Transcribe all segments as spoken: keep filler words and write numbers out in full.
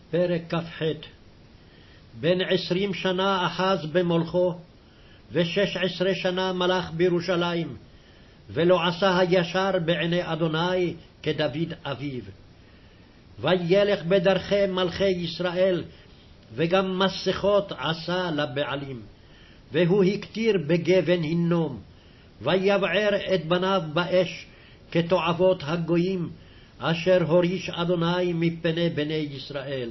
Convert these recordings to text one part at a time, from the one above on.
פרק כ"ח. בן עשרים שנה אחז במולכו, ושש עשרה שנה מלך בירושלים, ולא עשה הישר בעיני אדוני כדוד אביו. וילך בדרכי מלכי ישראל, וגם מסכות עשה לבעלים, והוא הקטיר בגבן הינום, ויבער את בניו באש כתועבות הגויים, אשר הוריש אדוני מפני בני ישראל.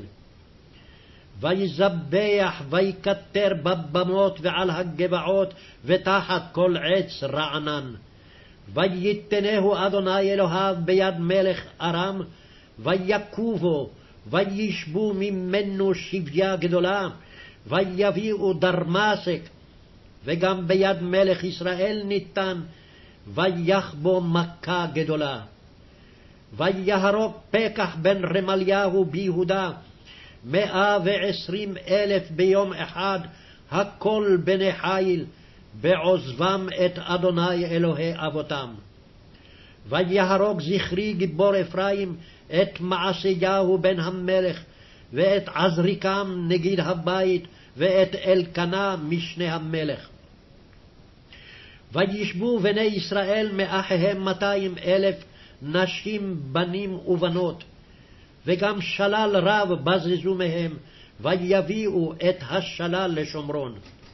ויזבח ויקטר בבמות ועל הגבעות ותחת כל עץ רענן. ויתנהו אדוני אלוהיו ביד מלך ארם, ויקובו, וישבו ממנו שביה גדולה, ויביאו דרמסק, וגם ביד מלך ישראל ניתן, ויח בו מכה גדולה. ויהרוג פקח בן רמליהו ביהודה, מאה ועשרים אלף ביום אחד, הכל בני חיל, בעוזבם את אדוני אלוהי אבותם. ויהרוג זכרי גיבור אפרים, את מעשיהו בן המלך, ואת עזריקם נגיד הבית, ואת אלקנה משנה המלך. וישבו בני ישראל מאחיהם מאתיים אלף, נשים, בנים ובנות, וגם שלל רב בזזו מהם, ויביאו את השלל לשומרון.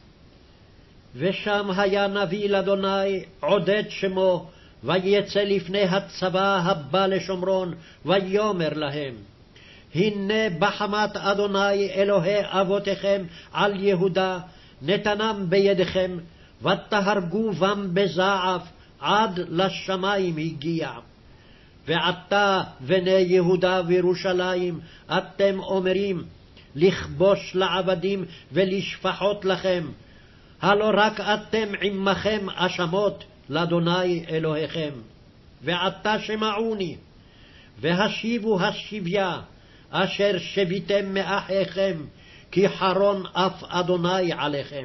ושם היה נביא לאדוני עודד שמו, ויצא לפני הצבא הבא לשומרון, ויאמר להם, הנה בחמת אדוני אלוהי אבותיכם על יהודה, נתנם בידיכם, ותהרגו בם בזעף, עד לשמיים הגיע. ועתה בני יהודה וירושלים, אתם אומרים, לכבוש לעבדים ולשפחות לכם, הלא רק אתם עמכם אשמות לאדוני אלוהיכם. ועתה שמעוני, והשיבו השביה, אשר שביתם מאחיכם, כי חרון אף אדוני עליכם.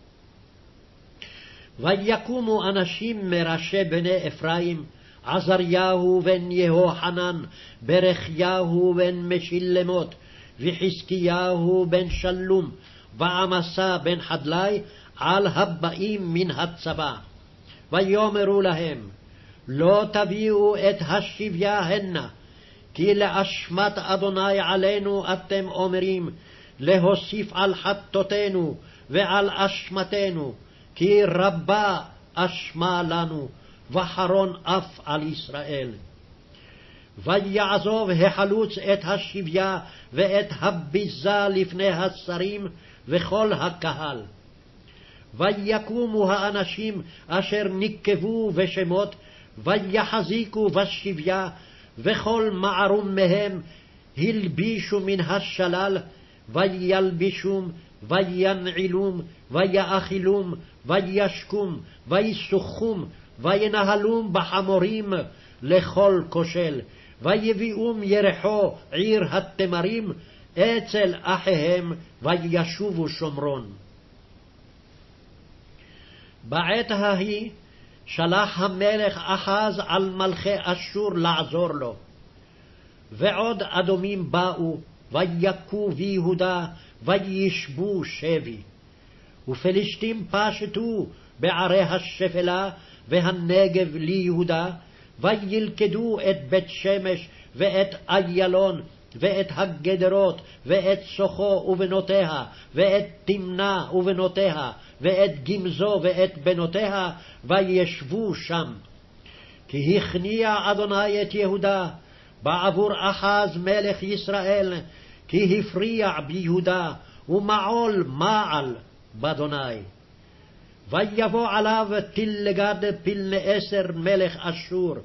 ויקומו אנשים מראשי בני אפרים, עזריהו בן יהוחנן, ברכיהו בן משילמות, וחזקיהו בן שלום, ועמסה בן חדלי, על הבאים מן הצבא. ויאמרו להם, לא תביאו את השביה הנה, כי לאשמת אדוני עלינו אתם אומרים, להוסיף על חטאותינו ועל אשמתנו, כי רבה אשמה לנו, וחרון אף על ישראל. ויעזוב החלוץ את השביה ואת הביזה לפני השרים וכל הקהל. ויקומו האנשים אשר נקבו בשמות, ויחזיקו בשביה, וכל מערום מהם הלבישו מן השלל, וילבישום, וינעילום, ויאכילום, וישקום, ויסוחום, וינהלום בחמורים לכל כושל, ויביאום ירחו עיר התמרים אצל אחיהם, וישובו שומרון. בעת ההיא שלח המלך אחז על מלכי אשור לעזור לו, ועוד אדומים באו, ויכו ביהודה, וישבו שבי. ופלישתים פשטו בערי השפלה והנגב ליהודה, וילכדו את בית שמש ואת איילון ואת הגדרות ואת סוחו ובנותיה ואת תמנה ובנותיה ואת גמזו ואת בנותיה, וישבו שם. כי הכניע אדוני את יהודה בעבור אחז מלך ישראל, כי הפריע ביהודה ומעול מעל באדוני. ויבוא עליו תלגד פילנאסר מלך אשור,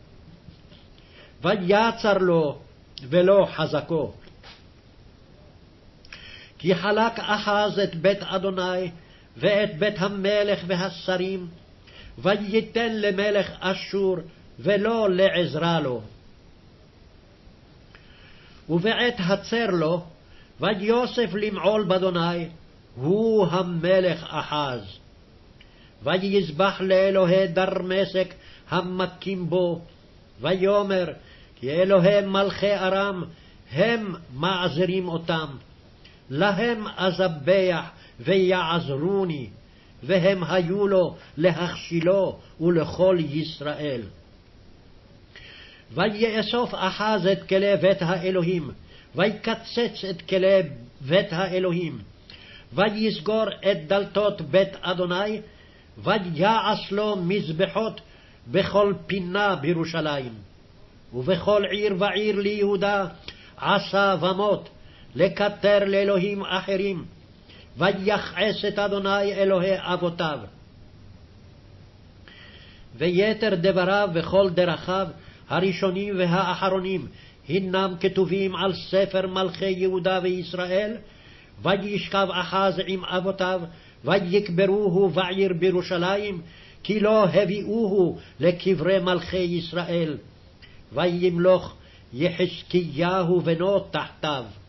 ויצר לו ולא חזקו. כי חלק אחז את בית אדוני ואת בית המלך והשרים, וייתן למלך אשור ולא לעזרה לו. ובעת הצר לו, ויוסף למעול באדוני, הוא המלך אחז. ויזבח לאלוהי דרמסק המכים בו, ויאמר, כי אלוהי מלכי ארם הם מעזרים אותם, להם אזבח ויעזרוני, והם היו לו להכשילו ולכל ישראל. ויאסוף אחז את כלי בית האלוהים, ויקצץ את כלי בית האלוהים, ויסגור את דלתות בית אדוני, ויעש לו מזבחות בכל פינה בירושלים. ובכל עיר ועיר ליהודה עשה במות, לקטר לאלוהים אחרים, ויחעס את אדוני אלוהי אבותיו. ויתר דבריו וכל דרכיו, הראשונים והאחרונים, הנם כתובים על ספר מלכי יהודה וישראל. וישכב אחז עם אבותיו, ויקברוהו בעיר בירושלים, כי לא הביאוהו לקברי מלכי ישראל. וימלוך יחזקיהו בנו תחתיו.